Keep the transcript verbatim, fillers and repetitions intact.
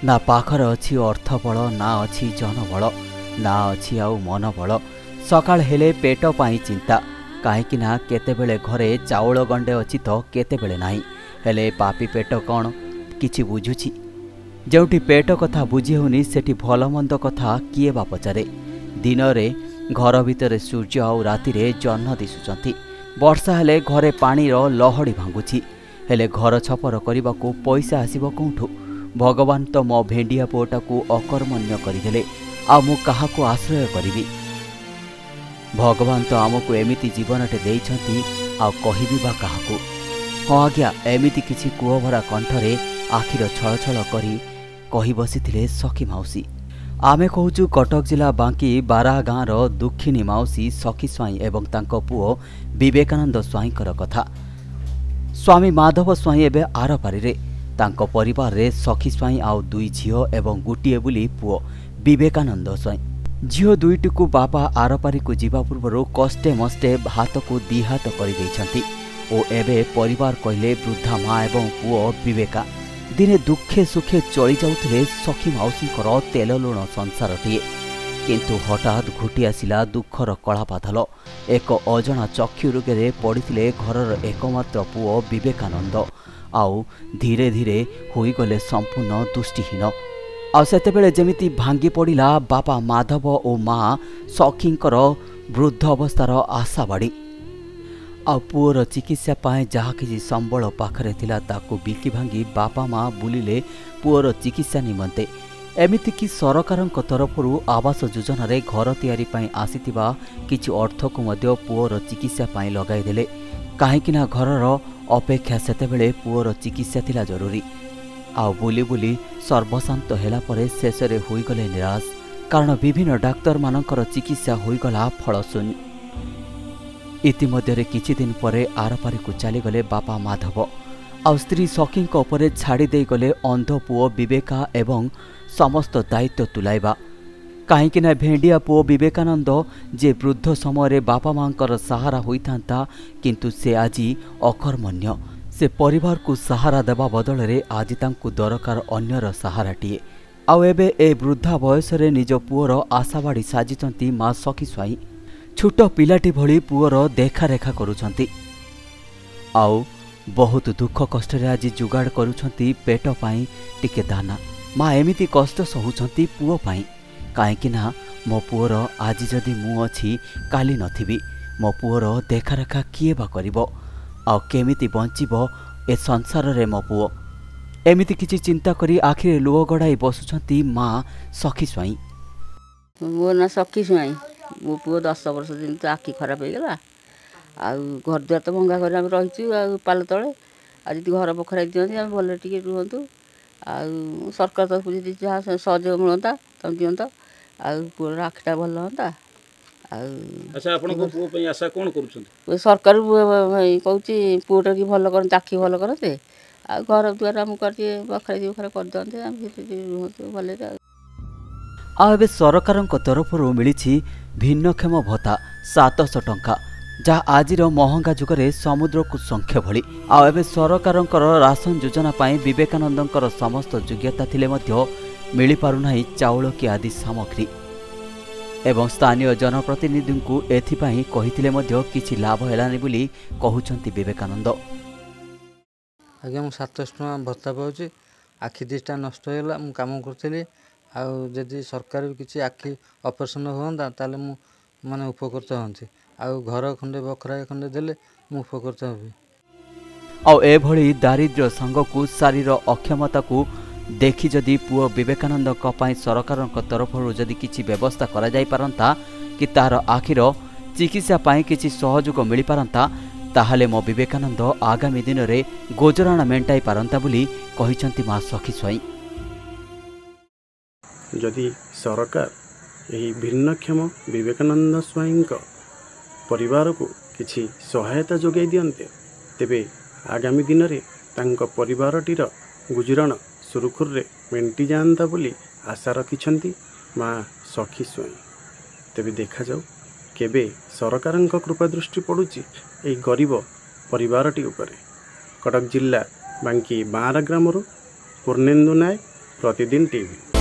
ना पाखर अच्छी अर्थबल ना अच्छी जनबल ना अच्छी आउ मनबल। सकाळ हेले पेट पाई चिंता कहीं ना केतेबेले घरे चाउल गंडे अच्छी तो केतेबेले नाही। हेले पापी पेट कौन किछि बुझुछि? जोठी पेट कथा बुझी होनी सेठी भलमंद कथा किए बा पचारे। दिन रे घर भितर सूर्य आउ राति रे जह्न दिशुचंती। वर्षा हेले घरे पानी रो लहड़ी भांगुछि। हेले घर छपर करने को पैसा आसीबो कोठू? भगवान तो मो भेंडिया पुओटा को अकर्मण्य करदेले आ मु काहाको आश्रय करिवि? भगवान तो आमको एमिति जीवनटे देइछंती आ कहिबि बा काहाको? हाँ आज्ञा, एमिति किछि कुओभरा कंठरे आखिर छल छल करी कही बसिथिले सखी माउसी। आमे कहूचु कटक जिला बांकी बारा गाँव रो दुखिनी माउसी सखी स्वाई एवं तांको पुओ विवेकानंद स्वाईंकर कथा। स्वामी माधव स्वाई एवं आर पारिरे तांको परिवार रे सखी स्वाई आउ दुई झियो एवं गुटिए बुली पुओ विवेकानंद स्वाई। झियो दुईटी को बापा आरपारी को जीवा पूर्व कष्टे मष्टे हाथ को दी हाथ कर एबे परिवार कहले वृद्धा माँ एवं पुओ विवेका दिने दुखे सुखे चली जाउथिले सखी माउसीकर तेल लुण संसारटीए। किंतु हठात घुटी आसिला दुखर कला बादल। एक अजना चक्षु रोगे पड़िथिले घरर एकमात्र पुओ विवेकानंद आउ धीरे धीरे होईगले संपूर्ण दृष्टिहीन। आउ सेतेबेले जेमिति भांगी पड़िला बापा माधव और माँ सखींकर वृद्ध अवस्थार आशाबाड़ी। आ पुओर चिकित्सा पाए जहा किसी संबल पाखरे थिला ताकू बिकी भांगी बापा माँ बुलिले पुओर चिकित्सा निमंते। एमिति कि सरकारक तरफरु आवास योजना रे घर तैयारी पाई आसीथिबा किछि अर्थ को मध्य पुओर चिकित्सा पाई लगाई देले। काहेकिना घरर अपेक्षा सेतेबेले पुओर चिकित्सा थिला जरूरी। आ बुली बुली सर्वशांत हेला परे शेषरे होईगले निराश, कारण विभिन्न डाक्तर मानकर चिकित्सा होईगला फलशून्य। इतिमध्यरे किछि दिन परे आरपारी को चलीगले बापा माधव आ स्त्री सखींक उपरे छाड़ी दे गले अंध पुओ विवेका एवं समस्त दायित्व तुलाइबा। काहींकिना भेंडिया पुओ विवेकानंद जे वृद्ध समय बापा मांकर सहारा होइथांता, किंतु से आजी अकर्मण्य। से परिवार को सहारा देवा बदल रे आज तांकु दरकार अन्यर सहाराटीए। आउ एबे ए वृद्धा बयस रे निज पुओर आशाबाड़ी साजिचंती माँ सखी स्वाई। छोट पिलाटी भली पुओर देखारेखा करुछंती। आउ बहुत दुख कष्ट रे आज जुगाड़ करुछंती पेट पाई टिके दाना। माँ एमिति कष्ट सहुछंती पुओ पाई। काहेकिना मो पुओर आज जदि मु अछि काली नथिबी, मो पुओर देखारेखा किए बा करिवो? आ केमिति बंचिबो ए संसार रे मो पुओ? एमिति किछि चिंता करी आखिरे लुह गड़ाई बसुछंती माँ सखी स्वाई। मो ना सखी स्वाई। मो पुओ दस वर्ष दिन तो आखि खराब हो गला। आ घर द्वार तो भंगा घर आम रहीचु आ पाल तले। आज घर बखराई दियंती आम भले टिके रुहंतु। आ सरकार तरफ जहाँ सहयोग मिलता तुम दिंत आ पुओर आखिटा भल हंता। अच्छा, आपण को पुओ पई आशा कोन करूछन? सरकार कहूची पुओटा की भल करते, आखि भल करते आ घर द्वार आम करते बखराई बखरा कर दियंते आम रुहंतु भले। आ एबे सरकारक तरफरु मिलिछि भिन्नक्षम भत्ता सात सौ टंका, जहाँ आजिर महंगा जुगरे समुद्र को संख्या भली। आ एबे सरकारक राशन योजना पाई विवेकानंदकर समस्त योग्यता थिले मध्य मिली पारुनाही चाउल की आदि सामग्री। एवं स्थानीय जनप्रतिनिधि को एथिपाई कहिथिले मध्य किछि लाभ हेलानी बोली कहउछंती विवेकानंद। आज्ञा मु सात सौ टका भत्ता पाउछि। आखि दिटा नष्ट होला, मु काम करथिली। आ जदि सरकार भी किसी आखि ऑपरेशन होता ताले मु माने उपकृत होती। आ घर खंडे बखरा खंडे देले मु उपकृत होबी। आ एभली दारिद्र्य संगकु शारीर अक्षमता को देखि जदि पुओ विवेकानंद कपाई सरकार तरफरु जदि किछि व्यवस्था करा जाई पारंता कि तार आखिर चिकित्सा पाई किछि सहयोग मिली पारंता, ताहले मो विवेकानंद आगामी दिन रे गोजराणा मेंटाई पारंता बोली कहिसंती मां सखी स्वाई। जदि सरकार यही भिन्नक्षम विवेकानंद स्वाईं परिवार को किछि सहायता जोगाई दियंते, तेबे आगामी दिन रे तांको परिवारटीर गुजराण सुरुखुर रे मेंटी जाता बोली आशा रखिछंती माँ सखी स्वाई। तेबे देखा जाऊ केबे सरकारंक कृपा दृष्टि पड़ुची एई गरीब परिवारटी उपरे। कटक जिला बांकी बारा ग्रामरू पूर्णेन्दु नायक, प्रतिदिन टीवी।